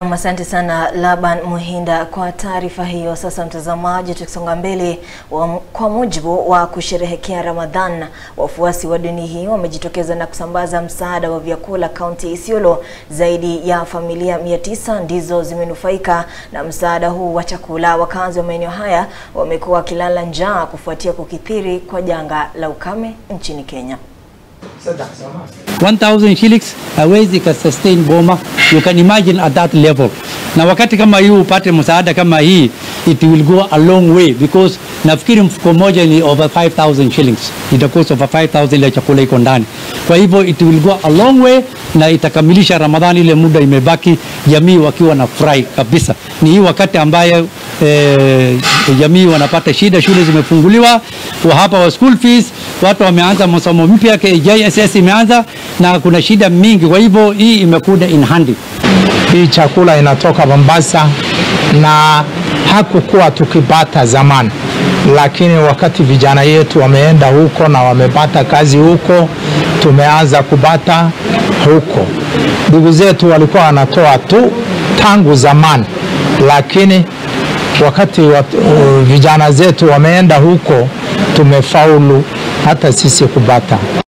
Asante sana Laban Muhinda kwa taarifa hiyo. Sasa mtazamaji, tukisonga mbele, kwa mujibu wa Kusherehekea Radhan, wafuasi wa dini hiyo wamejitokeza na kusambaza msaada wa vyakula kaunti Isiolo. Zaidi ya familia 900 ndizo zimenufaika na msaada huu wa chakula. Wakazi wa maeneo haya wamekuwa kilala njaa kufuatia kukithiri kwa janga la ukame nchini Kenya. 1,000 shillings hawezi ka sustain boma. You can imagine at that level. Na wakati kama hii upate msaada kama hii, it will go a long way because nafikiri mfuko moja ni over 5,000 shillings. Itakosa over 5,000 ya chakula iko ndani. Kwa hivyo it will go a long way na itakamilisha Ramadhani ile muda imebaki, jamii wakiwa na furahi kabisa. Ni hii wakati ambaye jamii wanapata shida, shule zimefunguliwa, hapa wa school fees, watu wameanza masomo mpya, JSS imeanza na kuna shida mingi. Kwa hivyo hii imekuja in handy. Hii chakula inatoka Mombasa na hakukuwa tukipata zamani, lakini wakati vijana yetu wameenda huko na wamepata kazi huko, tumeanza kupata huko. Ndugu zetu walikuwa wanatoa tu tangu zamani, lakini wakati vijana zetu wameenda huko, tumefaulu hata sisi kupata.